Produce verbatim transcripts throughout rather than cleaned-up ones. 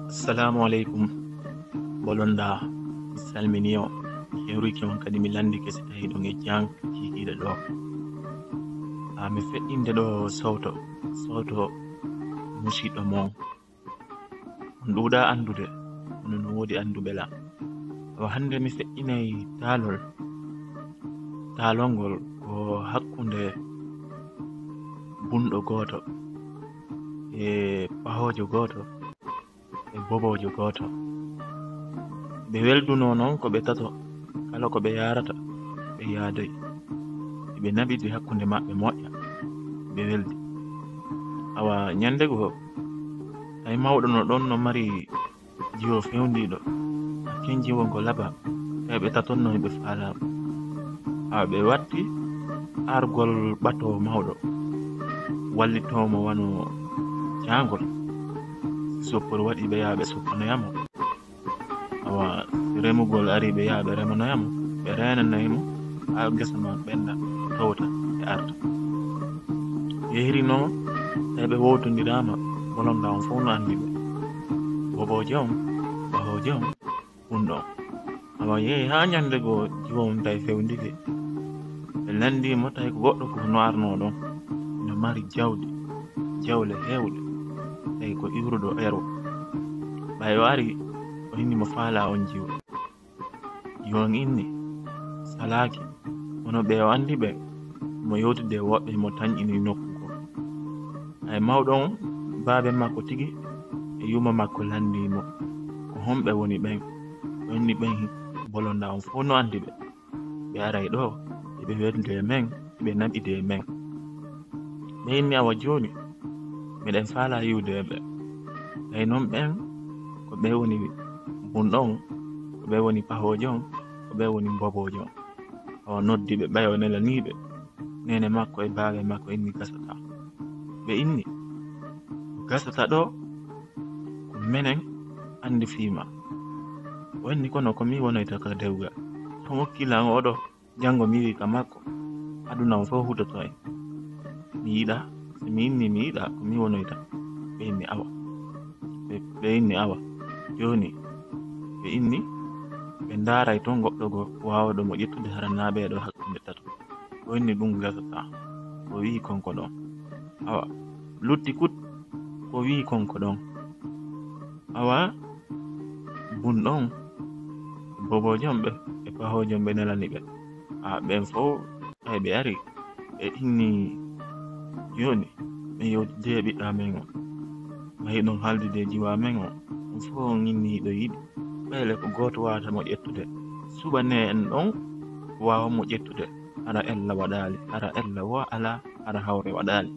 Assalamu alaikum bolonda salminiyo hewriki on kadi mi landi kesi tawi ɗon e jang kikiɗe ɗo ha mi fe'inde ɗo sawto sawto musiɗɗo mon on ɗuɗa andude ono no wodi anduɓe la awa hande mi fe'inayi taalol taalolngol ko hakkunde bunɗo goto e pahojo goto e bobojo goto ɓe welduno noon ko ɓe tato kala ko ɓe yarata ɓe yaadayi ɓe naɓidi hakkunde maɓɓe moƴƴa ɓe weldi awa ñande go tawi mawɗo no ɗon no mari jiwo fewndiɗo hakken jiwo ngo laɓa tawi ɓe tatonno ɓe falama awa ɓe watti argol ɓatowo mawɗo wallitomo wano jangol soppor waɗi ɓe yaha ɓe soppanoyamo awa remugol ari ɓe yaha ɓe remanoyamo ɓe renanayimo ha gesa ma ɓenda tawta e arta yehiri noon tawi ɓe wotodirama bolonda on fof no andi ɓe boboje on bahoje on bunɗo on awa yeehi ha ñande go jiwon tawi fewndike ɓe landimo tawi ko goɗɗo ko no arno ɗon no mari jawdi jawle hewɗe tawi ko iwruɗo ero ɓay o ari o inni mo faala on jiwo jiwon inni salaki wono ɓe o andi ɓe mo yewtide woɓɓe mo tañƴini nokkugo ay mawɗo on baabe makko tigi e yuma makko landimo ko homɓe woni ɓen o inni ɓen bolonda on fof no andi ɓe ɓe aray ɗo eɓe welde e men eɓe naɓide e men ɓe inni awa joni miɗen faala yiwde ɓe tawi noon ɓen ko ɓe woni bunɗon ko ɓe woni pahoje on ko ɓe woni boboje on awa noddi ɓe ɓayo nelaniɓe nene makko e baage makko inni gasata ɓe inni ko gasata ɗo ko menen andi fiima o inni kono ko mi wonoyta ka dewgal to hokkilan oɗo janngo mi wi ka makko aduna on fof hutoto en mi yiɗa so mi inni mi yiɗa ko mi wonoyta ɓe inni awa ɓe inni awa joni ɓe inni ɓe ndaray toon goɗɗo go wawɗo mo ƴettude haranaɓe ɗo hakkunde tato o inni ɗum gasata ko wi konko ɗon awa lutti kut ko wi konko ɗon awa bunɗon bobojom ɓe e pahojom ɓe nelani ɓe a ɓen fof ay ɓe ari ɓe inni joni ɓe yewtide e ɓiɗɗa men o mahi ɗon haldide jiwa men o on fof on inni ɗo yiɗi ɓayle ko goto wawata mo ƴettude suɓane en ɗon wawa mo ƴettude hara ella waɗali hara ella wo ala hara hawre waɗali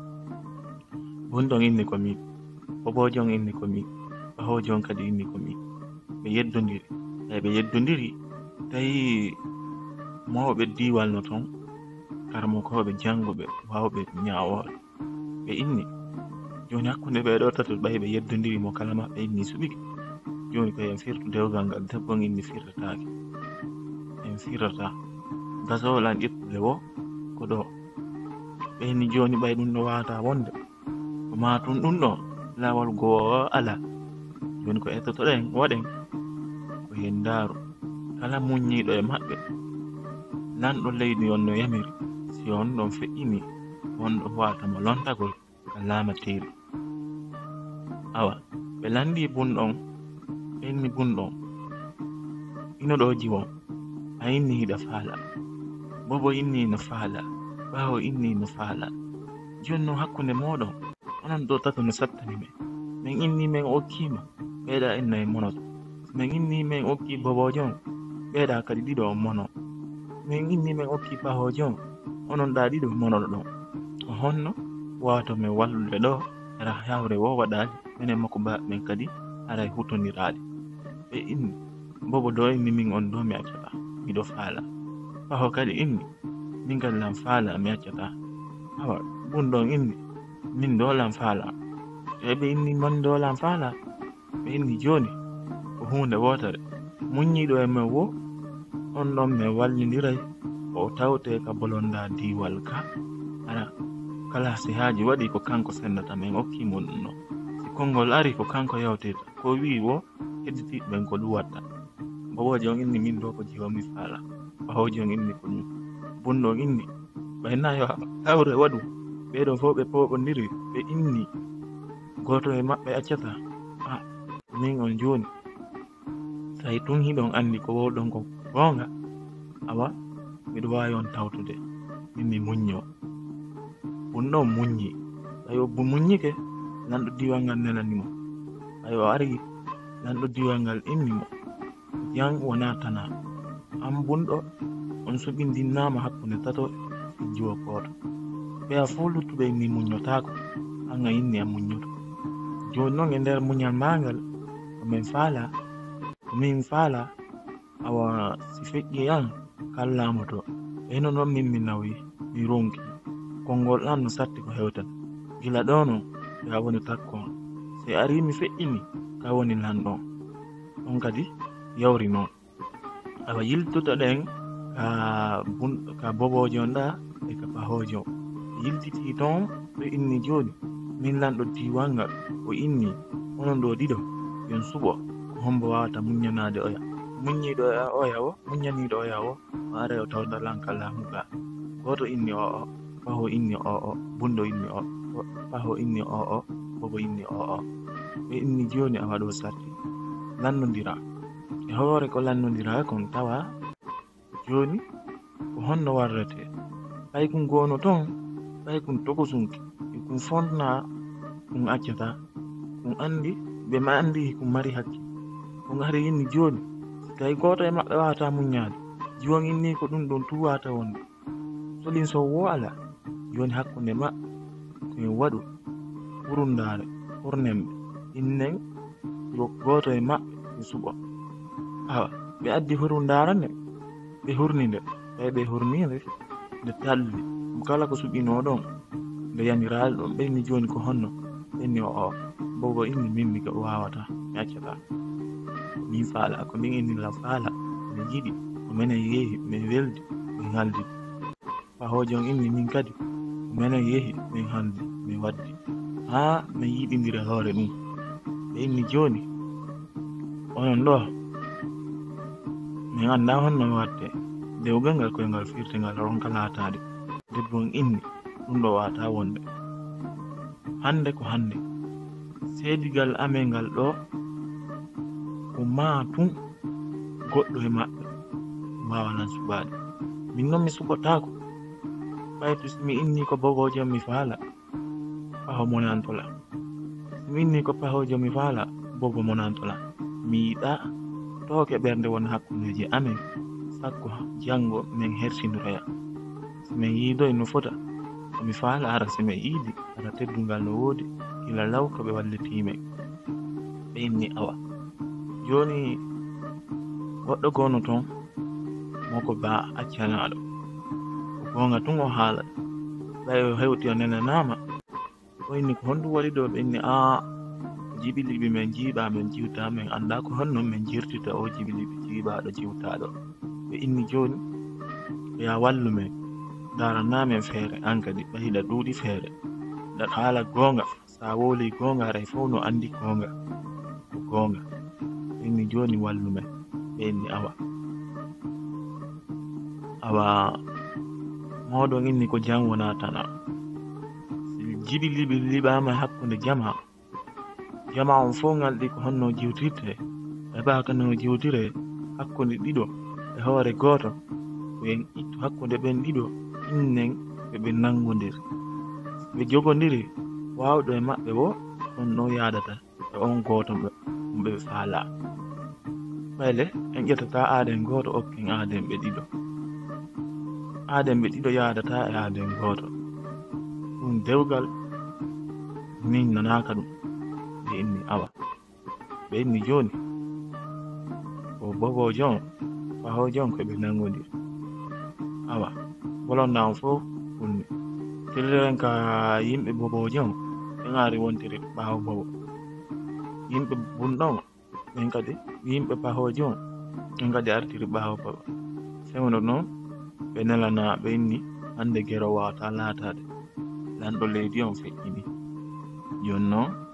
bunɗon inni komi bobojon inni komi bahojon kadi inni komi ɓe yeddodiri tawi ɓe yeddodiri tawi mawɓe diwal no toon karmokoɓe janguɓe wawɓe ñawoɓe ɓe inni joni hakkunde ɓe ɗo tato ɓayi ɓe yeddodiri mo kala maɓɓe inni suɓiki joni ko en firtu dewgal ngal debbon inni firtatake en firata gasowol an ƴettude wo ko ɗo ɓe inni joni ɓay ɗum ɗo wawata wonde ko matum ɗum ɗo lawol goo ala joni ko ettotoɗen waɗen ko hen daaru kala muññiɗo e maɓɓe lanɗo leydi on no yamiri si on ɗon feƴƴini on ɗo watamo lontagol ka laamateri awa ɓe landi bunɗon ɓe inni bunɗon ino ɗo jiwon a inni hiɗa faala bobo inni no faala ɓawo inni no faala joni no hakkunde moɗon onon ɗo tato no sattani men min inni men okkima ɓeeɗa enna e monoto min inni men okki bobojo on ɓeeɗa kadi ɗiɗo on mono min inni men okki pahoje on onon ɗa ɗiɗo monoɗo ɗon o honno wawato min wallude ɗo hara hawre wo waɗali minen makko ba men kadi haray hutoniraɗi ɓe inni bobo do inni min on ɗo mi accata miɗo faala paho kadi inni min kadi lam faala mi accata awa bunɗon inni min dolan faala e ɓe inni mon dolan faala ɓe inni joni ko hunde wotere muññiɗo e men wo on ɗon min wallidiray o tawte ka bolonda diwal ka ara kala sihaji waɗi ko kanko sendata min okkimo ɗum ɗo si konngol ari ko kanko yawteta ko wi wo hedditi ɓen ko ɗum watta bobojo on inni min ɗo ko jiwa mi faala pahoji on inni ko ɗum bunɗo on inni ɓayna yo hawre waɗu ɓeɗo fof ɓe poɓodiri ɓe inni goto e maɓɓe accata a min on joni sai tun hiɗon andi ko wowɗon ko gonga awa miɗo wawi on tawtude min mi muñño bunɗo muññi tawi o muññike lanɗo diwal ngal nelanimo tawi o ari lanɗo diwal ngal innimo jan wona tana an bunɗo on suɓindinnama hakkunde tato fijjuwo goto ɓeya fo luttuɓe inni muññotako an a inni a muññoto joni noon e nder muñal magal komin faala komin faala awa si feƴƴi an kallamoto ɓeyno noon min mi nawi mi ronki konngol an no satti ko hewtan gila ɗo non ya woni takko se ari mi feƴƴini ka woni lanɗon on kadi yawri noon awa yiltoto ɗen ka bun ka bobojo on ɗa e ka pahojo yiltiti ton ɓe inni joni min lanɗo diwal ngal o inni onon ɗo ɗiɗo yon suɓo ko hombo wawata muññanade oya muññiɗo oya o muññaniɗo oya o o ara o tawda lankal lamuga goto inni o o paho inni o o bunɗo inni o paho inni o o bobo inni o o ɓe inni joni awa ɗo sarti lannodira e hoore ko lannodira kon tawa joni ko honno warrete ɓay kum gono ton ɓay kum tokosunki e kum fondna kum accata kum andi ɓe ma andi kum mari hakki ko ngari inni joni tawi goto e maɓɓe wawata muññade jiwon inni ko ɗum ɗon tuwata wonde solin so wo ala joni hakkunde maɓɓe koye waɗu hurundare hurnemɓe innen yo goto e maɓɓe e suɓo awa ɓe addi hurundara nde ɓe hurni nde tawi ɓe hurnide nde talli kala ko suɓino ɗon nde yaniraali ɗon ɓenni joni ko honno ɓenni o o bobo inni min mi o wawata mi accata min faala ko min innila faala mi yiɗi ko minen yeehi min weldi min haldi pahojo on inni min kadi ko minen yeehi min haldi min waddi ha min yiɗidira hoore ɗum ɓe inni joni onon ɗo min anda honno watte dewgal ngal koye ngal firte ngal ronka laatade debbo on inni ɗum ɗo wata wonde hande ko hande seedigal amen ngal ɗo ko ma tun goɗɗo e maɓɓe mbawanan suɓade min noon mi suɓotako ɓaytu simi inni ko bobojo mi faala paho monantola simi inni ko pahojo mi faala bobo monantola mi yiɗa tooke ɓernde wona hakkundeji amen sakko jango min hersindoroya simin yiidoy no fota komi faala ara simin yiidi ara teddungal no woodi gila law ko ɓe wallitimen ɓe inni awa joni goɗɗo gono ton moko ba accanaɗo ko gonga tun o haala ɓay o hewti o nenanama o inni ko honɗum waɗi ɗo ɓe inni a jiɓi liɓi men jiiɓa men jiwta min anda ko honno min jirtita o jiɓi liɓi jiiɓaɗo jiwtaɗo ɓe inni joni ya wallu men daranamen feere an kadi ɓayda ɗuuɗi feere nda haala gonga sa woli gonga aray fof no andi gonga ko gonga ɓe inni joni wallu men ɓe inni awa awa moɗon inni ko jam wona tana jiɓi liɓi liɓama hakkunde jama jama on fof ngalɗi ko honno jiwtirte heɓaka no jiwtire hakkunde ɗiɗo e hoore goto ɓen ittu hakkunde ɓen ɗiɗo innen ɓeɓe nangodiri ɓe jogodiri wawɗo e maɓɓe wo on no yadata e on goto ɓe faala ɓayle en ƴettata aaden goto okken aaden ɓe ɗiɗo aaden ɓe ɗiɗo yadata e aaden goto ɗum dewgal min nanaka ɗum ɓe inni awa ɓe inni joni ko bobojo on pahojo on koɓe nangodiri awa bolonna on fof funni tiriren ka yimɓe bobojo on ɓe ngari wontiri ɓawo bobo yimɓe bunɗon ɓen kadi yimɓe pahojo on ɓen kadi artiri ɓawo bobo sewno noon ɓe nelana ɓe inni hande gero wawata laatade lanɗo leydi on feƴƴini joni noon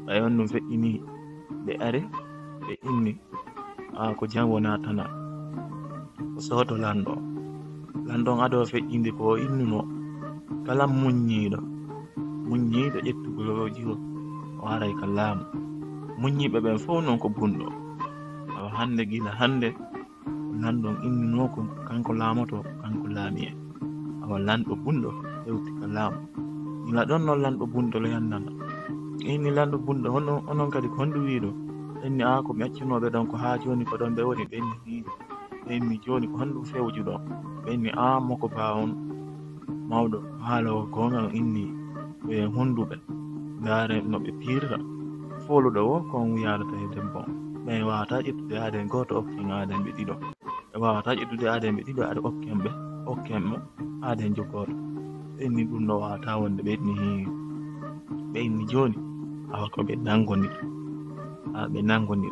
ɓay on ɗum feƴƴini ɓe ari ɓe inni a ko jam wona tana ko soto lanɗo lanɗon ado feƴƴinde ko innuno kala muññiɗo muññiɗo ƴettugol jiwo o aray ka laamu muññiɓe ɓen fof non ko bunɗo awa hande gila hande lanɗon innino ko kanko laamoto kanko laami en awa lanɗo bunɗo hewti ka laamu gila ɗon noon lanɗo bunɗo lo yannana inni lanɗo bunɗo hono onon kadi ko honɗu wiiɗo ɓenni a ko mi accinoɓe ɗon ko ha joni ko ɗon ɓe woni ɓenni hiiɗi ɓenni joni ko honɗum fewju ɗon ɓenni a moko ba on mawɗo haala o gonga inni ɓe honduɓe ndaare no ɓe pirta foluɗo wo kon wiyadata e debbo ɓen wawata ƴettude aden goto okken aden ɓe ɗiɗo ɓe wawata ƴettude aden ɓe ɗiɗo aɗa okken ɓe okken mo aden jogoto ɓenni ɗum no wawata wonde ɓenni ɓenni joni awa ko ɓe nangoniri a ɓe nangoniri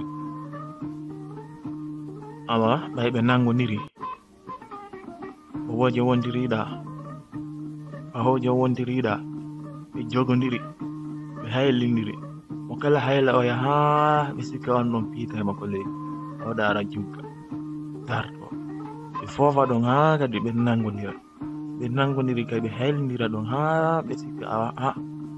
awa ɓay ɓe nangoniri bowoje wondiriɗa pahoje wondiriɗa ɓe jogodiri ɓe haylindiri mo kala hayla o yaha ɓe sikka on ɗon piita mako leydi o ɗara jugga darto ɓe fofa ɗon ha kadi ɓe nangodira ɓe nangodiri kadi ɓe haylindira ɗon ha ɓe sikka awa ha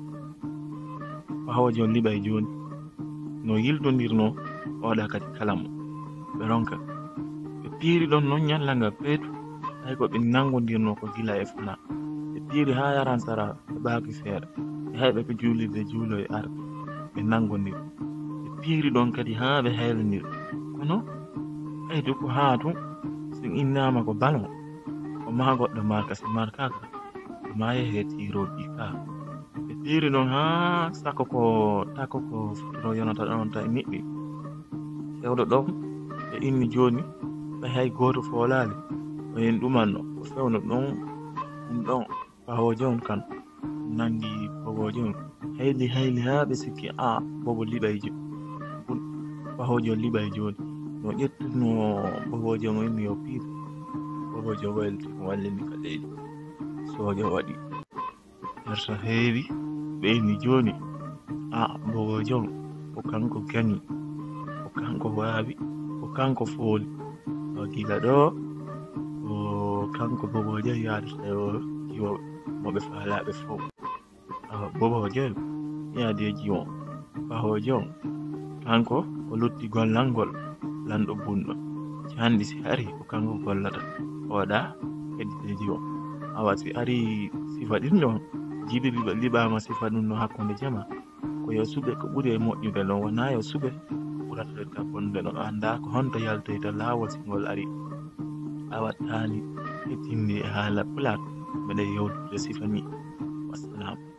pahoje on liɓay joni no yildodirno oɗa kadi kala mo ɓe ronka ɓe piiri ɗon noon ñallanga peetu hay ko ɓe nangodirno ko gila e fana ɓe piiri ha yaran sara ɓe ɓaaki feere ɓe hayɓe ko juulirde juulo e arde ɓe nangodiri ɓe piiri ɗon kadi ha ɓe haylodiri kono ɓeydu ko ha tum sin innama ko balon o ma goɗɗo marka si markaka o ma yehe tiroji ka ɓe piiri ɗon ha sako ko tako ko futuro yonata ɗon ta niɗɗi hewɗo ɗon ɓe inni joni ɓe hay goto folali o yen ɗumanno o fewno ɗon ɗum ɗon pahoje on kan nangi boboje on hayli hayli ha ɓe sikki a bobo liɓay pahoje on liɓay joni no ƴettuno boboje on inni yo piir boboje waylti ko wallini ka leydi soja waɗi hersa heewi ɓe inni joni a boboje on ko kanko gañi ko kanko waawi ko kanko fooli o gila ɗo o kanko boboje yaadata o jiwoɓe moɓe faalaɓe fof awa boboje on yaade jiwon pahoje on kanko o lutti gollal lanɗo bunɗo handi si ari ko kanko gollata oɗa heddide jiwon awa si ari sifa ɗin ɗon jiɗi liɓama sifa ɗum no hakkunde jama ko yo suɓe ko ɓuri e moƴƴude ɗon wona yo suɓe ɓurata retta bonde ɗon anda ko honto yaltoyta laawol singol ari awa taali e tindi e haala pulaar mbeɗa yewtude sifa ni wassalam